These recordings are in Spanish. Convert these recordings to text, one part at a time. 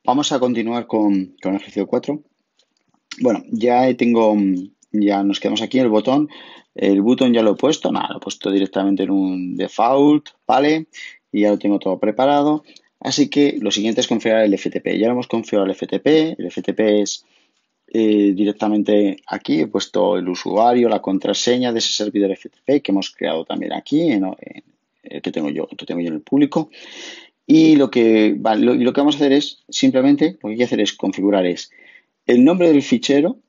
vamos a continuar con el ejercicio 4. Bueno, ya nos quedamos aquí en el botón. El botón ya lo he puesto, nada, lo he puesto directamente en un default, ¿vale? Y ya lo tengo todo preparado. Así que lo siguiente es configurar el FTP. Ya lo hemos configurado el FTP. El FTP es directamente aquí. He puesto el usuario, la contraseña de ese servidor FTP que hemos creado también aquí, el que tengo yo en el público. Y lo que vamos a hacer es, simplemente, lo que hay que hacer es configurar el nombre del fichero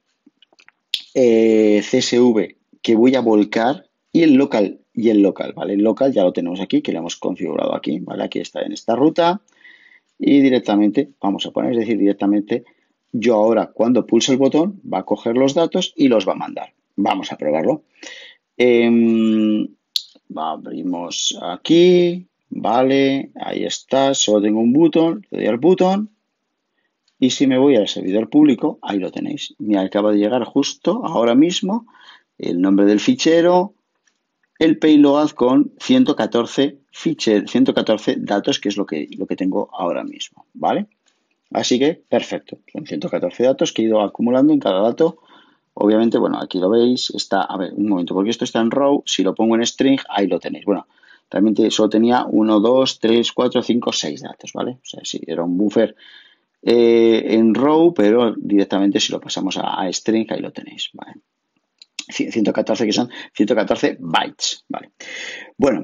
CSV que voy a volcar y el local, ¿vale? El local ya lo tenemos aquí, que lo hemos configurado aquí, ¿vale? Aquí está en esta ruta y directamente vamos a poner, es decir, directamente yo ahora cuando pulse el botón va a coger los datos y los va a mandar. Vamos a probarlo. Abrimos aquí, vale, ahí está, solo tengo un botón, le doy al botón. Y si me voy al servidor público, ahí lo tenéis. Me acaba de llegar justo ahora mismo el nombre del fichero, el payload con 114 datos, que es lo que tengo ahora mismo, ¿vale? Así que, perfecto. Son 114 datos que he ido acumulando en cada dato. Obviamente, bueno, aquí lo veis, está, a ver, un momento, porque esto está en row, si lo pongo en string, ahí lo tenéis. Bueno, realmente solo tenía 1, 2, 3, 4, 5, 6 datos, ¿vale? O sea, sí, era un buffer en row, pero directamente si lo pasamos a string, ahí lo tenéis, ¿vale? 114 que son 114 bytes, ¿vale? Bueno,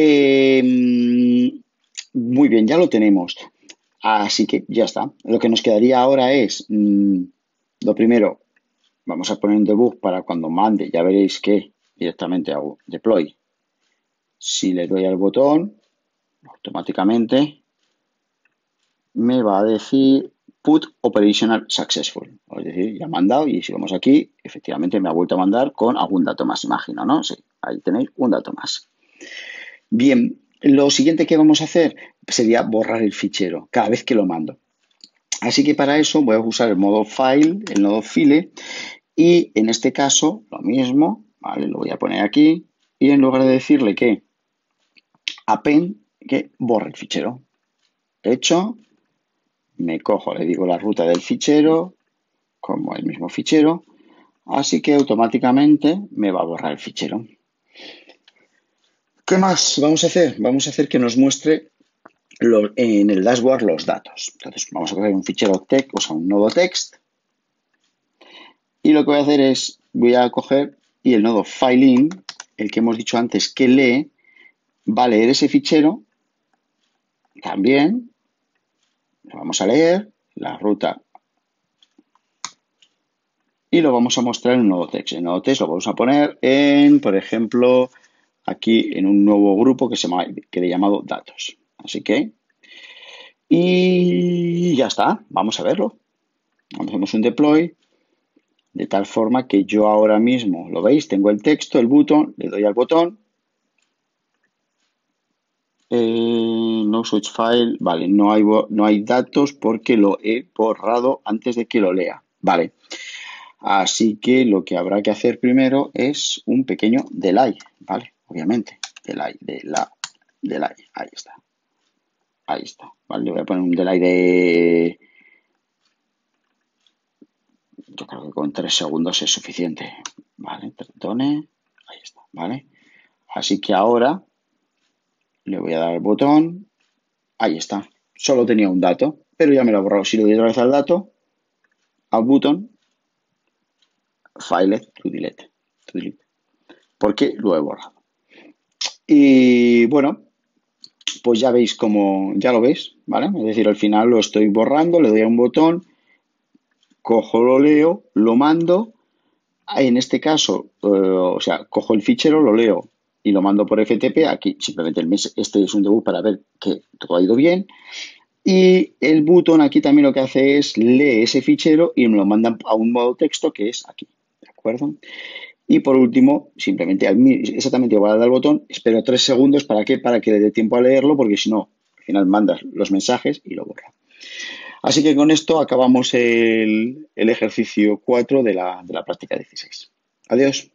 muy bien, ya lo tenemos. Así que ya está. Lo que nos quedaría ahora es, lo primero, vamos a poner un debug para cuando mande, ya veréis que directamente hago deploy. Si le doy al botón, automáticamente me va a decir put operational successful. Es decir, ya ha mandado y si vamos aquí, efectivamente me ha vuelto a mandar con algún dato más, imagino, ¿no? Sí, ahí tenéis un dato más. Bien, lo siguiente que vamos a hacer sería borrar el fichero cada vez que lo mando. Así que para eso voy a usar el modo file, el nodo file, y en este caso lo mismo, ¿vale? Lo voy a poner aquí y en lugar de decirle que append, que borre el fichero. Hecho, me cojo, le digo la ruta del fichero, como el mismo fichero, así que automáticamente me va a borrar el fichero. ¿Qué más vamos a hacer? Vamos a hacer que nos muestre en el dashboard los datos. Entonces vamos a coger un fichero text, o sea, un nodo text, y lo que voy a hacer es, voy a coger y el nodo fileIn, el que hemos dicho antes que lee, va a leer ese fichero también. Lo vamos a leer, la ruta, y lo vamos a mostrar en un nodo text. El nodo text lo vamos a poner en, por ejemplo, aquí en un nuevo grupo que le he llamado datos. Así que, y ya está, vamos a verlo. Hacemos un deploy de tal forma que yo ahora mismo, lo veis, tengo el texto, el botón, le doy al botón. No switch file, vale, no hay datos porque lo he borrado antes de que lo lea. Vale. Así que lo que habrá que hacer primero es un pequeño delay, ¿vale? Obviamente, delay, ahí está. Ahí está, ¿vale? Le voy a poner un delay de... Yo creo que con 3 segundos es suficiente, ¿vale? Perdone, ahí está, ¿vale? Así que ahora le voy a dar al botón, ahí está. Solo tenía un dato, pero ya me lo ha borrado. Si le doy otra vez al dato, al botón, file to delete, porque lo he borrado. Y bueno, pues ya veis como, ya lo veis, ¿vale? Es decir, al final lo estoy borrando, le doy a un botón, cojo, lo leo, lo mando. En este caso, o sea, cojo el fichero, lo leo y lo mando por FTP. Aquí simplemente este es un debug para ver que todo ha ido bien. Y el botón aquí también lo que hace es lee ese fichero y me lo manda a un modo texto que es aquí, ¿de acuerdo? Y por último, simplemente exactamente voy a dar al botón, espero 3 segundos, ¿para qué? Para que le dé tiempo a leerlo, porque si no, al final mandas los mensajes y lo borra. Así que con esto acabamos el ejercicio 4 de la práctica 16. Adiós.